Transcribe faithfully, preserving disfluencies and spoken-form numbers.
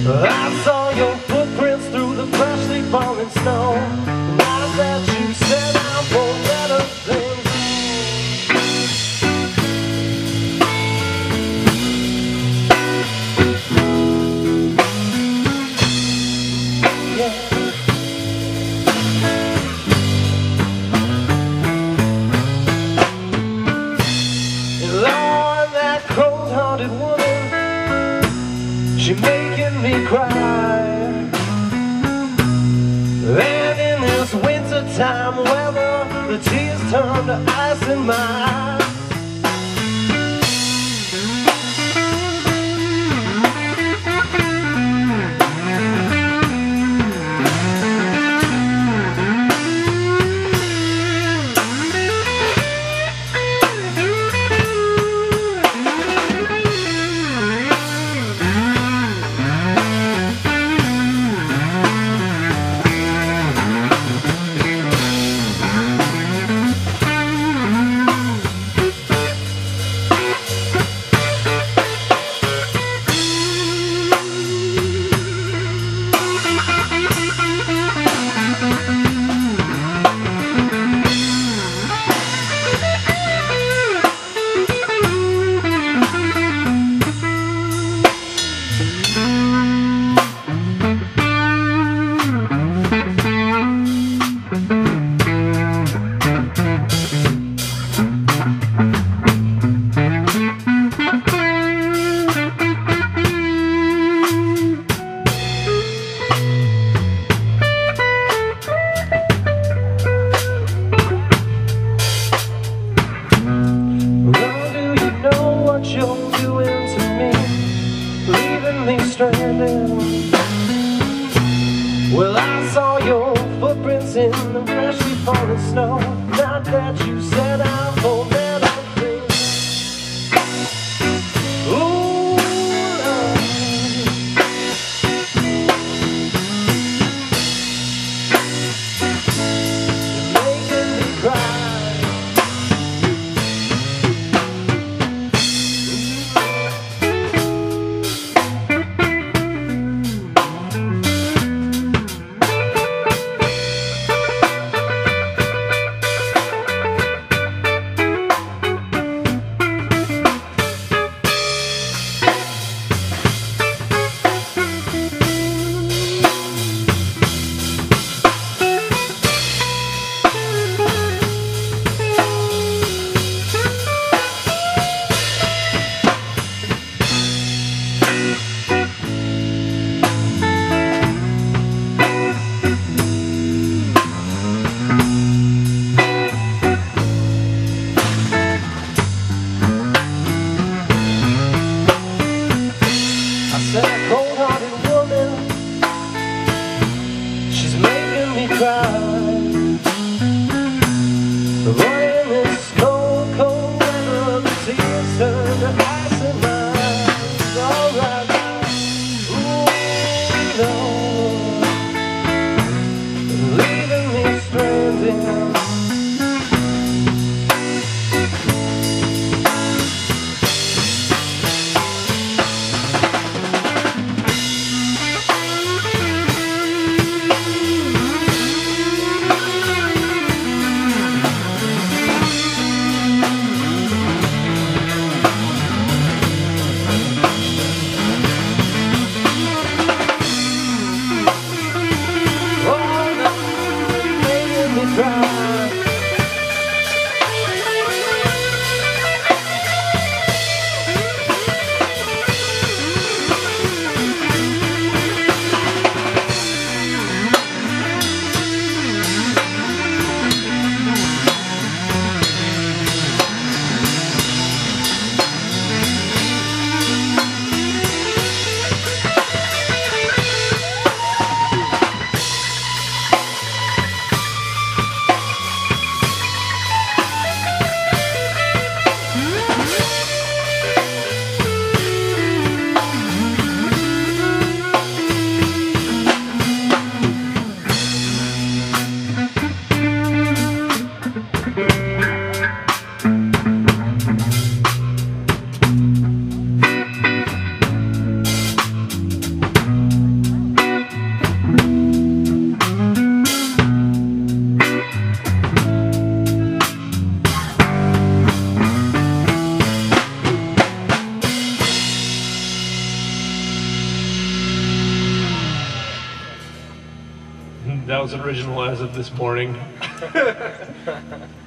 I saw your footprints through the freshly fallen snow. Now that you said I'm for better things, yeah. And Lord, that cold-hearted woman, she making me cry. And in this wintertime weather, the tears turn to ice in my eyes. You're doing to me, leaving me stranded. Well, I saw your footprints in the freshly fallen snow. Not that you said I'm for better things. Ooh, Lord. You're making me cry. That cold-hearted woman, she's making me cry. But in this cold, cold weather, the tears turn to ice in my eyes. All right now, ooh, no, leaving me stranded. was original as of this morning.